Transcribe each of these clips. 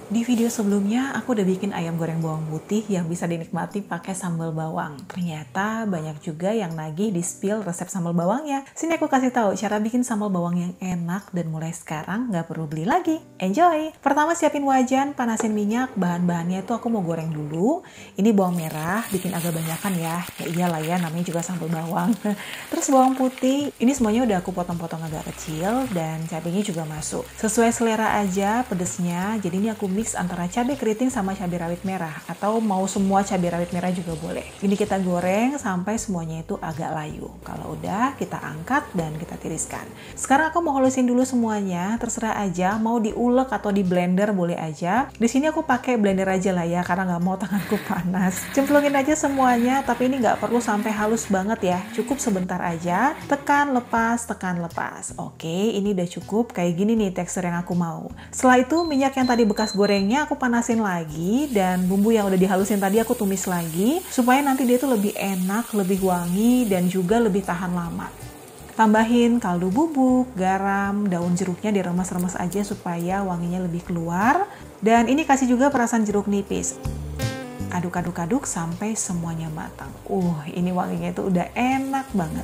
Di video sebelumnya aku udah bikin ayam goreng bawang putih yang bisa dinikmati pakai sambal bawang. Ternyata banyak juga yang nagih di spill resep sambal bawangnya. Sini aku kasih tahu cara bikin sambal bawang yang enak dan mulai sekarang nggak perlu beli lagi. Enjoy! Pertama siapin wajan, panasin minyak, bahan-bahannya itu aku mau goreng dulu. Ini bawang merah, bikin agak banyakan ya. Ya iyalah ya, namanya juga sambal bawang. Terus bawang putih, ini semuanya udah aku potong-potong agak kecil dan cabenya juga masuk. Sesuai selera aja pedesnya, jadi ini aku mix antara cabai keriting sama cabai rawit merah atau mau semua cabai rawit merah juga boleh. Ini kita goreng sampai semuanya itu agak layu. Kalau udah kita angkat dan kita tiriskan. Sekarang aku mau halusin dulu semuanya, terserah aja mau diulek atau di blender boleh aja. Di sini aku pakai blender aja lah ya karena nggak mau tanganku panas. Cemplungin aja semuanya, tapi ini nggak perlu sampai halus banget ya. Cukup sebentar aja. Tekan lepas, tekan lepas. Oke, ini udah cukup. Kayak gini nih tekstur yang aku mau. Setelah itu minyak yang tadi bekas gorengnya aku panasin lagi dan bumbu yang udah dihalusin tadi aku tumis lagi supaya nanti dia tuh lebih enak, lebih wangi dan juga lebih tahan lama. Tambahin kaldu bubuk, garam, daun jeruknya diremes-remes aja supaya wanginya lebih keluar. Dan ini kasih juga perasan jeruk nipis. Aduk-aduk-aduk sampai semuanya matang. Ini wanginya itu udah enak banget.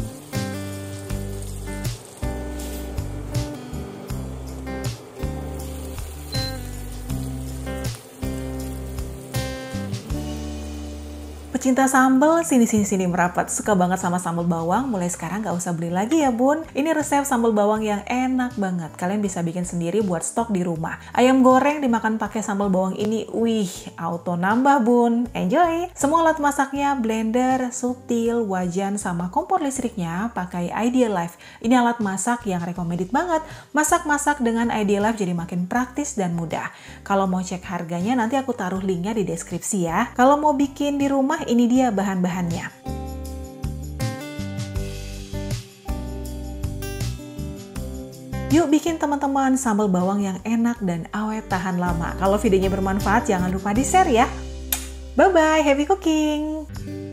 Pecinta sambal, sini merapat. Suka banget sama sambal bawang, mulai sekarang nggak usah beli lagi ya bun. Ini resep sambal bawang yang enak banget. Kalian bisa bikin sendiri buat stok di rumah. Ayam goreng dimakan pakai sambal bawang ini, auto nambah bun. Enjoy! Semua alat masaknya, blender, subtil, wajan, sama kompor listriknya pakai Idealife. Ini alat masak yang recommended banget. Masak-masak dengan Idealife jadi makin praktis dan mudah. Kalau mau cek harganya, nanti aku taruh linknya di deskripsi ya. Kalau mau bikin di rumah, ini dia bahan-bahannya. Yuk bikin teman-teman sambal bawang yang enak dan awet tahan lama. Kalau videonya bermanfaat, jangan lupa di-share ya. Bye-bye, happy cooking!